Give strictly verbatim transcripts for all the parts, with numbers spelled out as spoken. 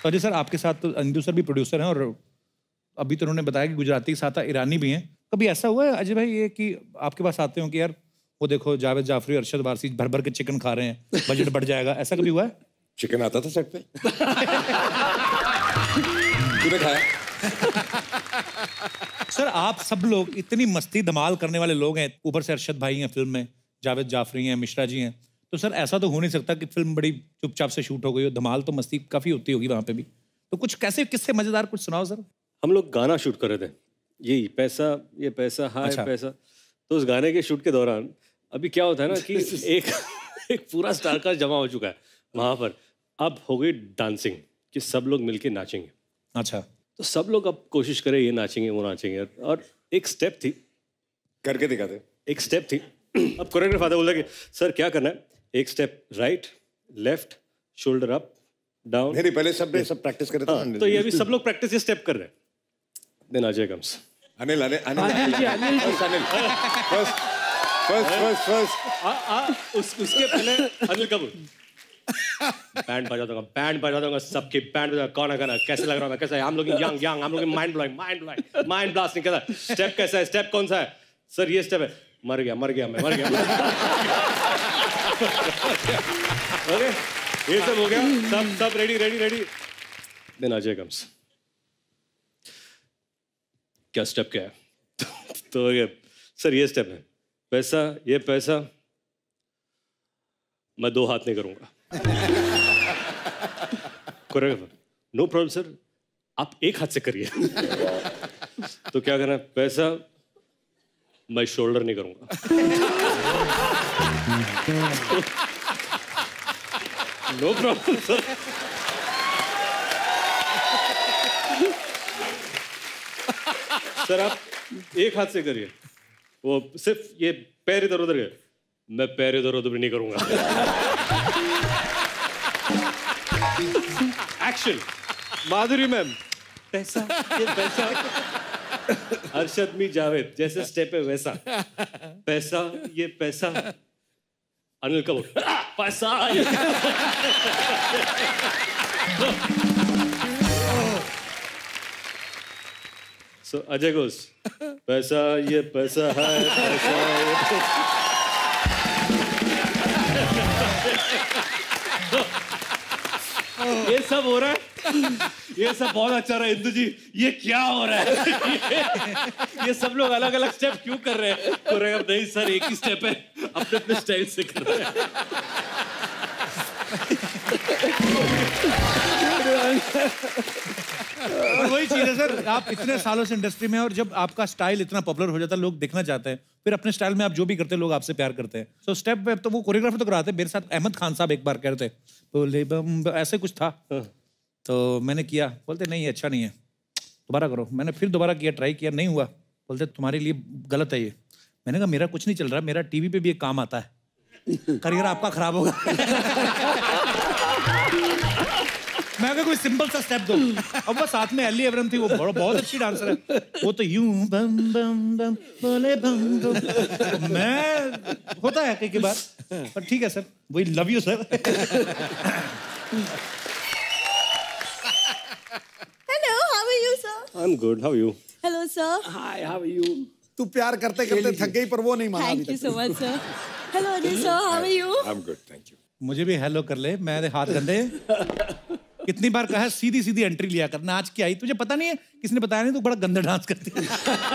तो अजय सर आपके साथ तो इंदु सर भी प्रोड्यूसर हैं और अभी तो उन्होंने बताया कि गुजराती के साथ ईरानी भी हैं। कभी ऐसा हुआ है अजय भाई ये कि आपके पास आते हो कि यार वो देखो जावेद जाफरी अरशद वारसी भर भर के चिकन खा रहे हैं, बजट बढ़ जाएगा, ऐसा कभी हुआ है? चिकन आता था सेट पे। तूने खाया? सर आप सब लोग इतनी मस्ती धमाल करने वाले लोग हैं, ऊपर से अरशद भाई हैं फिल्म में, जावेद जाफरी हैं, मिश्रा जी हैं, तो सर ऐसा तो हो नहीं सकता कि फिल्म बड़ी चुपचाप से शूट हो गई हो, धमाल तो मस्ती काफी होती होगी वहां पे भी। तो कुछ कैसे किससे मजेदार कुछ सुनाओ सर। हम लोग गाना शूट कर रहे थे, यही पैसा ये पैसा हाय अच्छा। पैसा। तो उस गाने के शूट के दौरान अभी क्या होता है ना कि एक एक पूरा स्टार कास्ट जमा हो चुका है वहां पर। अब हो गई डांसिंग कि सब लोग मिलके नाचेंगे। अच्छा। तो सब लोग अब कोशिश करें ये नाचेंगे वो नाचेंगे, और एक स्टेप थी करके दिखाते, एक स्टेप थी। अब कोरियोग्राफर आता बोला कि सर क्या करना है, एक step right left shoulder up down. नहीं पहले सब सब प्रैक्टिस कर रहे थे। तो ये अभी सब लोग प्रैक्टिस ये स्टेप कर रहे हैं। Then Ajay comes. Anil Anil Anil Anil first first first first उस उसके पहले अनिल कपूर बैंड बजा दूंगा, बैंड बजा दूंगा, सबकी बैंड बजा, कौन है गाना कैसे लग रहा है, कैसा है, हम लोग यंग यंग हम लोग mind blowing mind blowing mind blasting. कैसा स्टेप कैसा है, स्टेप कौन सा है सर, ये स्टेप है, मर गया मर गया मैं मर गया। ओके ये सब हो गया, सब सब ready ready ready. Then Ajay comes, क्या स्टेप क्या है? तो ये सर ये स्टेप है, पैसा ये पैसा मैं दो हाथ नहीं करूंगा। कोरियोग्राफर नो प्रॉब्लम सर, आप एक हाथ से करिए। तो क्या करना है, पैसा मैं शोल्डर नहीं करूंगा। No problem sir. सर आप एक हाथ से करिए, वो सिर्फ ये पैर इधर उधर है, मैं पैर इधर उधर नहीं करूंगा। एक्शन माधुरी मैम, पैसा ये पैसा, अरशद मी जावेद जैसे स्टेप है वैसा, पैसा ये पैसा, अनिल कपूर पैसा। So Ajay goes, पैसा ये पैसा है, पैसा ये ये सब हो रहा है, ये सब बहुत अच्छा रहा है। इंदु जी ये क्या हो रहा है? ये, ये सब लोग अलग अलग स्टेप क्यों कर रहे हैं? तो नहीं सर एक ही स्टेप है, अपने अपने स्टाइल से कर रहे हैं। और वही चीज है सर, आप इतने सालों से इंडस्ट्री में और जब आपका स्टाइल इतना पॉपुलर हो जाता है, लोग देखना चाहते हैं, फिर अपने स्टाइल में आप जो भी करते हैं लोग आपसे प्यार करते हैं। सो स्टेप पे तो वो कोरियोग्राफर तो कराते हैं। मेरे साथ अहमद खान साहब एक बार कह रहे थे, बोले बम ऐसे कुछ था, तो मैंने किया, बोलते नहीं अच्छा नहीं है, दोबारा करो। मैंने फिर दोबारा किया, ट्राई किया, नहीं हुआ, बोलते तुम्हारे लिए गलत है ये। मैंने कहा मेरा कुछ नहीं चल रहा, मेरा टीवी पे भी एक काम आता है, करियर आपका खराब होगा। मैं कहा कोई सिंपल सा स्टेप दो। अब वो साथ में एली एवरन थी, वो बहुत अच्छी डांसर है, वो तो यूं बम बम बम बोले बम बम, मैं होता है कई बार, पर ठीक है सर, वही love you sir. Hello, how are you sir? I am good, how are you? Hello sir. Hi, how are you? तू प्यार करते करते थक गई पर वो नहीं माना। Thank you so much sir. Hello Ajay sir, how are you? I am good, thank you. मुझे भी हेलो कर ले, मेरे हाथ गंदे। कितनी बार कहा सीधी सीधी एंट्री लिया करना, आज की आई तुझे पता नहीं है, किसने बताया नहीं, तू बड़ा गंदा डांस करती है।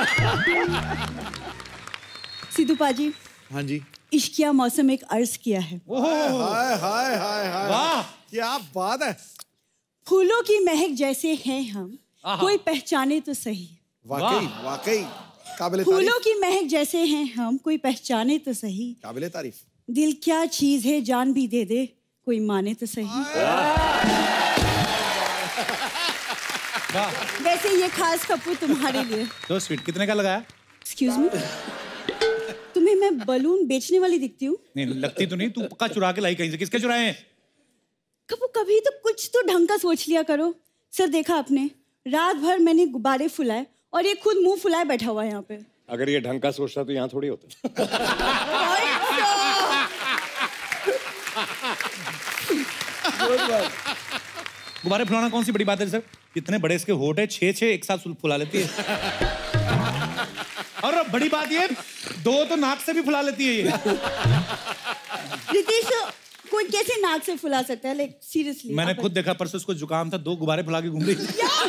सिद्धू पाजी। हाँ जी। इश्किया मौसम एक अर्ज किया है। हाय हाय हाय हाय, वाह क्या बात है। फूलों की महक जैसे हैं हम, कोई पहचाने तो सही। वाकई वाकई काबिले तारीफ। फूलों की महक जैसे हैं हम, कोई पहचाने तो सही। काबिले तारीफ। दिल क्या चीज है, जान भी दे दे, कोई माने तो सही। वैसे ये खास कपूर तुम्हारे लिए। तो स्वीट कितने का लगाया? एक्सक्यूज मी, तुम्हें मैं बलून बेचने वाली दिखती हूँ? नहीं लगती तो नहीं, तू पक्का चुरा के लाई कहीं से। किसके चुराए हैं? कपूर कभी तो कुछ तो ढंग का सोच लिया करो। सर देखा आपने, रात भर मैंने गुब्बारे फुलाए और ये खुद मुंह फुलाए बैठा हुआ है यहाँ पे। अगर ये ढंग का सोचता तो यहाँ थोड़ी होता। गुब्बारे फुलाना कौन सी बड़ी बात है सर? इतने बड़े इसके होठ है, छह छह एक साथ फुला लेती है। और बड़ी बात ये, दो तो नाक से भी फुला लेती है ये। रितेश, कोई कैसे नाक से फुला सकता है? लाइक सीरियसली मैंने खुद देखा, परसों उसको जुकाम था, दो गुब्बारे फुला के घूम रही।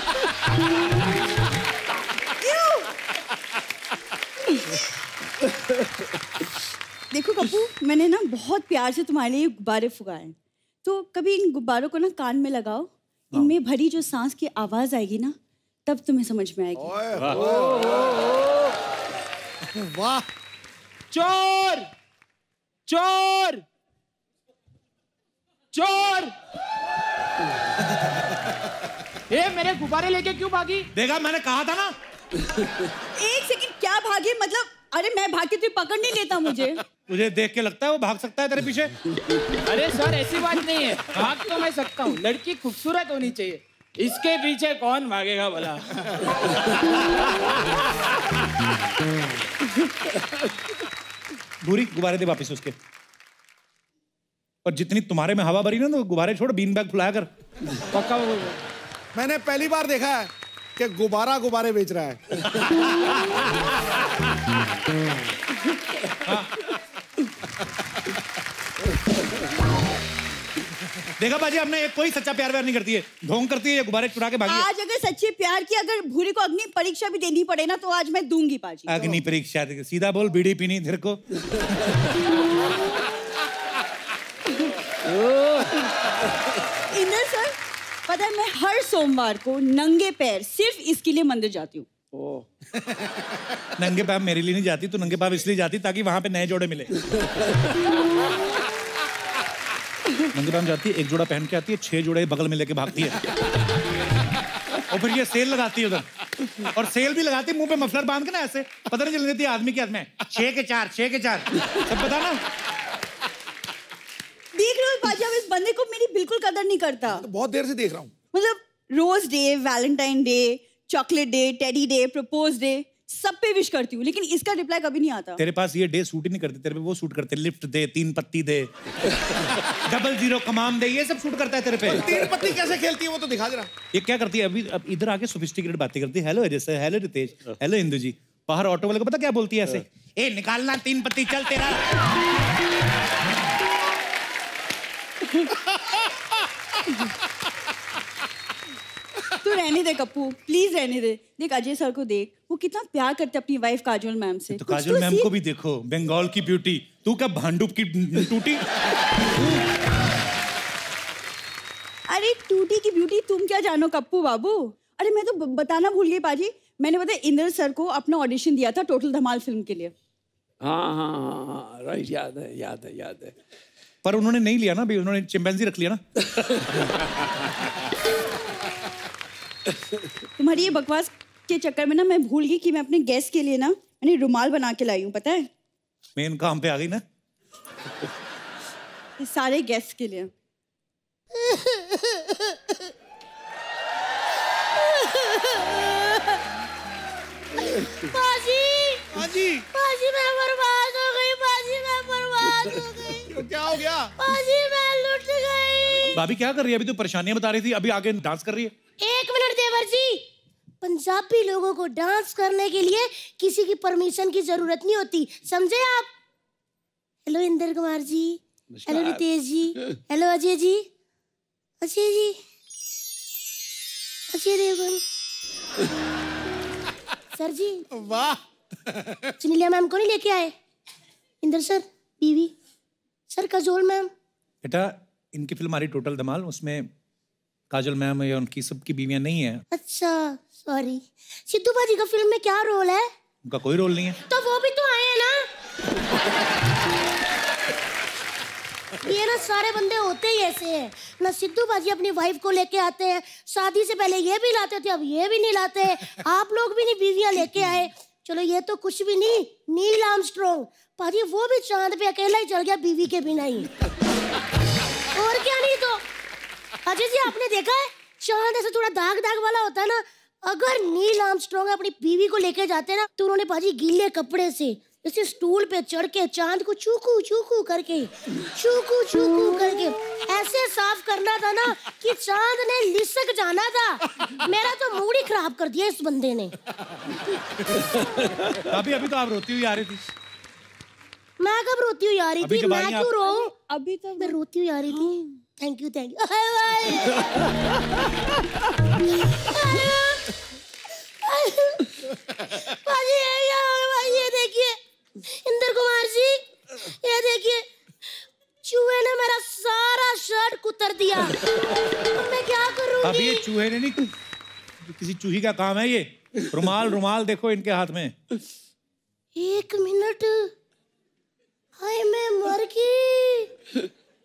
देखो कप्पू, मैंने ना बहुत प्यार से तुम्हारे लिए गुब्बारे फुगाए, तो कभी इन गुब्बारों को ना कान में लगाओ, इनमें भरी जो सांस की आवाज आएगी ना, तब तुम्हें समझ में आएगी। वाह! चोर! चोर! चोर! ए, मेरे गुब्बारे लेके क्यों भागी? देखा, मैंने कहा था ना। एक सेकंड, क्या भागे? मतलब अरे मैं भाग के तुझे पकड़ नहीं लेता मुझे। तुझे देख के लगता है वो भाग सकता है तेरे पीछे? अरे सर, ऐसी बात नहीं है, भाग तो मैं सकता हूँ, लड़की खूबसूरत होनी चाहिए, इसके पीछे कौन भागेगा भला? भूरी, गुब्बारे दे वापस उसके। और जितनी तुम्हारे में हवा भरी ना, तो गुब्बारे छोड़, बीन बैग फुलाया कर। पक्का। मैंने पहली बार देखा है कि गुब्बारा गुब्बारे बेच रहा है। देखा बाजी, हमने कोई सच्चा प्यार व्यार नहीं करती है, ढोंग करती है, ये गुब्बारे चुरा के भागी। आज अगर सच्चे प्यार की अगर भूरी को अग्नि परीक्षा भी देनी पड़े ना, तो आज मैं दूंगी बाजी। अग्नि परीक्षा? सीधा बोल, बीड़ी पीनी धीर को। इंद्र सर, पता है मैं हर सोमवार को नंगे पैर सिर्फ इसके लिए मंदिर जाती हूँ। नंगे पैर मेरे लिए नहीं जाती, तो नंगे पैर इसलिए जाती ताकि वहां पे नए जोड़े मिले। नंगे पैर जाती है, एक जोड़ा पहन के आती है, छह जोड़े बगल में लेके भागती है। और फिर ये सेल लगाती है उधर, और सेल भी लगाती है मुंह पे मफलर बांध के ना, ऐसे पता नहीं चल देती आदमी के हाथ में। छह के चार, छह के चार, सब पता ना। देख रहे हो बाजी, अब इस बंदे को मेरी बिल्कुल कदर नहीं करता। तो बहुत देर से देख रहा हूँ। मतलब rose day, Valentine day, chocolate day, teddy day, propose day, सब पे विश करती हूँ, लेकिन इसका रिप्लाई कभी नहीं आता। तेरे पास ये डे सूट ही नहीं करते, तेरे पे वो सूट करते, लिफ्ट दे, तीन पत्ती दे, डबल जीरो कमाम दे, ये सब सूट करता है तेरे पे। तीन पत्ती कैसे खेलती है वो तो दिखा जरा। ये क्या करती है अभी? अब इधर आके सोफिस्टिकेटेड बातें करती है। Hello Ajay sir, hello Ritesh, hello Indu ji. बाहर ऑटो वाले को पता क्या बोलती है ऐसे? ए निकालना तीन पत्ती, चल तेरा। तू रहने दे कप्पू, प्लीज रहने दे। देख अजय सर को देख, वो कितना प्यार करते अपनी वाइफ काजोल मैम से। तो काजोल मैम को भी देखो, बंगाल की ब्यूटी। तू क्या भांडुप की टूटी? अरे टूटी की ब्यूटी तुम क्या जानो कप्पू बाबू। अरे मैं तो बताना भूल गई पाजी, मैंने पता इंद्र सर को अपना ऑडिशन दिया था टोटल धमाल फिल्म के लिए। हाँ हाँ हाँ, राइट, याद है याद है याद है। पर उन्होंने नहीं लिया ना, भी उन्होंने चिंपैंजी रख लिया ना। तुम्हारी ये बकवास के चक्कर में ना मैं भूल गई कि मैं अपने गेस्ट के लिए ना मैंने रुमाल बना के लाई हूँ, पता है? मेन काम पे आ गई ना। ये सारे गेस्ट के लिए। बाजी, बाजी, बाजी मैं बर्बाद हो गई, बाजी मैं बर्बाद हो गई। तो क्या हो गया? बाजी मैं लुट गई। भाभी क्या कर रही है? अभी तो परेशानियां बता रही थी, अभी आगे डांस कर रही है। एक मिनट देवर जी, पंजाबी लोगों को डांस करने के लिए किसी की परमिशन की जरूरत नहीं होती, समझे आप? Hello Indra Kumar ji, hello Ritesh ji, hello Ajay ji, Ajay ji, Ajay Devgan sir ji. वाह! सुनीलिया मैम को नहीं लेके आए? इंद्र सर बीवी, सर काजोल मैम। बेटा इनकी फिल्म आ रही टोटल धमाल, उसमें काजल मैम या उनकी सबकी बीवियां नहीं है। अच्छा सॉरी। सिद्धू बाजी का फिल्म में क्या रोल है? उनका कोई रोल नहीं है। तो वो भी तो आए हैं ना। ये ना सारे बंदे होते ही ऐसे हैं ना। सिद्धू बाजी अपनी वाइफ को लेके आते हैं, शादी से पहले ये भी लाते थे, अब ये भी नहीं लाते। आप लोग भी नहीं बीवियां लेके आए। चलो ये तो कुछ भी नहीं, नील आर्मस्ट्रांग बाजी वो भी चांद पे अकेला ही चढ़ गया बीवी के बिना ही। और क्या नहीं तो अजय जी आपने देखा है चांद ऐसे थोड़ा दाग दाग वाला होता है ना, अगर नील आर्मस्ट्रांग अपनी बीवी को लेके जाते ना तो उन्होंने बाजी गीले कपड़े से इसी स्टूल पे चढ़ के चांद को चूकू चूकू करके चूकू चूकू करके ऐसे साफ करना था ना कि चांद ने लिसक जाना था। मेरा तो मूड ही खराब कर दिया इस बंदे ने। अभी अभी तो आप रोती हुई आ रही थी। मैं कब रोती हुई आ रही थी? मैं क्यों आप... रोऊं? अभी तक मैं रोती हुई आ रही थी। Thank you thank you. भाजी ये देखिए इंद्र कुमार जी, ये देखिए चूहे ने मेरा सारा शर्ट कुतर दिया। मैं क्या करूंगी? अभी ये चूहे ने नहीं, किसी चूही का काम है ये। रुमाल रुमाल देखो इनके हाथ में। एक मिनट, हाय मैं मर गई।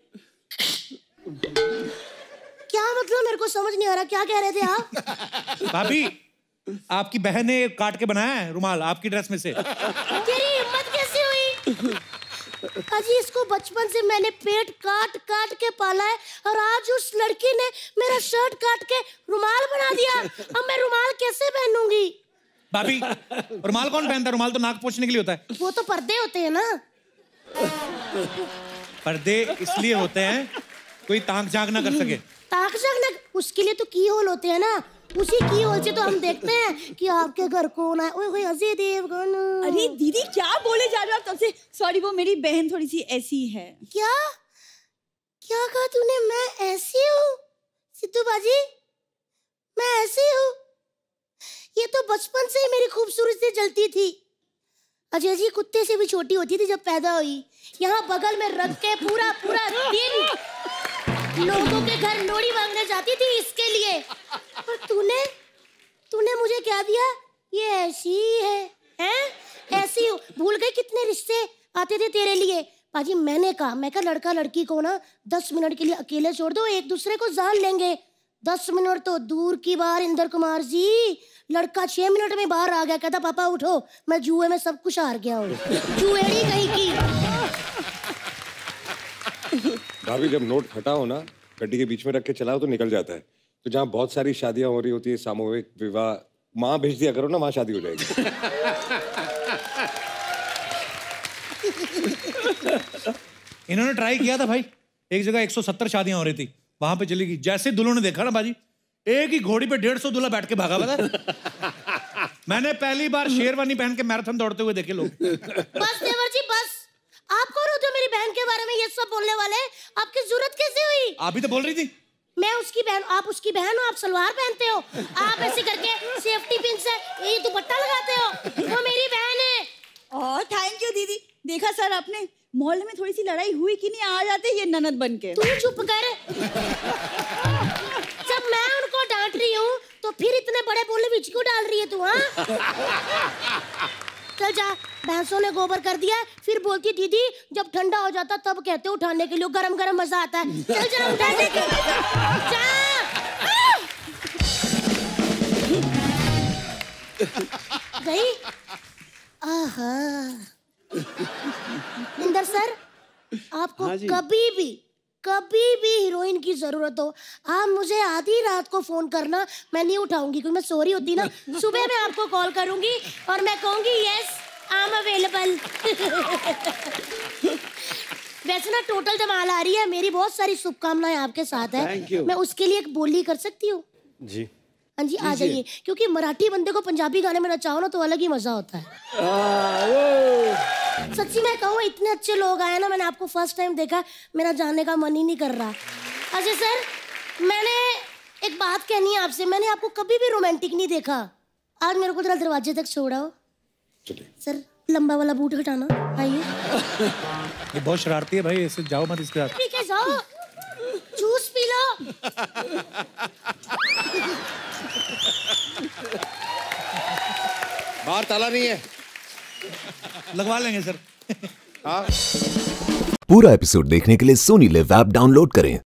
क्या मतलब? मेरे को समझ नहीं आ रहा, क्या कह रहे थे आप? भाभी आपकी बहन ने काट के बनाया है रुमाल आपकी ड्रेस में से। तेरी हिम्मत कैसे हुई? अजी इसको बचपन से मैंने पेट काट काट के पाला है और आज उस लड़की ने मेरा शर्ट काट के रुमाल बना दिया। अब मैं रुमाल कैसे पहनूंगी? भाभी रुमाल कौन पहनता है? रुमाल तो नाक पोंछने के लिए होता है। वो तो पर्दे होते हैं ना। पर्दे इसलिए होते हैं कोई ताक झांक ना कर सके। ताक झांक ना, उसके लिए तो की होल होते हैं ना। उसी की होल से तो हम देखते हैं कि आपके घर कौन है। ओए होए अजय देवगन। अरे दीदी क्या बोले जा रहे हो आप तब से? सॉरी वो मेरी बहन थोड़ी सी ऐसी है। क्या क्या कहा तूने? मैं ऐसी हूँ सिद्धू बाजी? मैं ऐसी हूँ? ये तो बचपन से ही मेरी खूबसूरती जलती थी। अजय जी कुत्ते से भी छोटी होती थी जब पैदा हुई। यहाँ बगल में रख के पूरा पूरा दिन लोगों के घर लोड़ी मांगने जाती थी इसके लिए। और तूने तूने मुझे क्या दिया? ये ऐसी है, हैं? ऐसी भूल गई कितने रिश्ते आते थे तेरे लिए। पाजी मैंने कहा, मैं कहा लड़का लड़की को ना दस मिनट के लिए अकेले छोड़ दो, एक दूसरे को जान लेंगे। दस मिनट तो दूर की बात इंद्र कुमार जी, लड़का छह मिनट में बाहर आ गया, कहता पापा उठो मैं जुए में सब कुछ हार गया हूँ। जुएड़ी कहीं की। भाभी जब नोट फटा हो ना, गड्डी के बीच में रख के चलाओ तो निकल जाता है। तो जहाँ बहुत सारी शादियां हो रही होती है, सामूहिक विवाह, माँ भेज दिया करो ना, वहाँ शादी हो जाएगी। इन्होंने ट्राई किया था भाई, एक जगह एक सौ सत्तर शादियां हो रही थी, वहां पे चली गई। जैसे दुल्हन ने देखा ना बाजी, एक ही घोड़ी पे डेढ़ सौ दूल्हा बैठ के भागा हुआ था। मैंने पहली बार शेरवानी पहन के मैराथन दौड़ते हुए देखे लोग। बस देवर जी बस, आप कौन होते हो मेरी बहन के बारे में ये सब बोलने वाले? आपकी जरूरत कैसे हुई? आप भी तो बोल रही थी। मैं उसकी बहन, आप उसकी बहन हो, आप सलवार पहनते हो, आप ऐसे करके सेफ्टी पिन से ये दुपट्टा लगाते हो, वो मेरी बहन है। ओह थैंक यू दीदी। देखा सर आपने, मोहल्ले में थोड़ी सी लड़ाई हुई कि नहीं, आ जाते ये ननद बन के। तू चुप कर। जब मैं उनको डांट रही हूँ तो फिर इतने बड़े बोले बीच क्यों डाल रही है तू? हाँ चल जा, भैंसों ने गोबर कर दिया। फिर बोलती दीदी जब ठंडा हो जाता तब कहते उठाने के लिए, गरम गरम मजा आता है। चल जा उठाने के लिए जा। गई। आहा इंदर सर, आपको हाँ कभी भी कभी भी हीरोइन की जरूरत हो, आप मुझे आधी रात को फोन करना, मैं नहीं उठाऊंगी क्योंकि मैं सो रही होती ना। सुबह मैं आपको कॉल करूंगी और मैं कहूंगी यस आई एम अवेलेबल। वैसे ना टोटल धमाल आ रही है, मेरी बहुत सारी शुभकामनाएं आपके साथ है। मैं उसके लिए एक बोली कर सकती हूँ? जी हाँ जी आ जाइए, क्योंकि मराठी बंदे को पंजाबी गाने में नचाओ ना तो अलग ही मजा होता है। सच्ची मैं कहूँ इतने अच्छे लोग आए ना, मैंने आपको फर्स्ट टाइम देखा, मेरा जाने का मन ही नहीं कर रहा। अजय सर मैंने एक बात कहनी है आपसे, मैंने आपको कभी भी रोमांटिक नहीं देखा। आज मेरे को जरा दरवाजे तक छोड़ाओ। सर लंबा वाला बूट हटाना, आइए। ये बहुत शरारती है भाई, ऐसे जाओ मत इसके साथ। ठीक है जाओ, जूस पी लो। बाहर ताला नहीं है, लगवा लेंगे सर। हाँ। पूरा एपिसोड देखने के लिए सोनी लिव ऐप डाउनलोड करें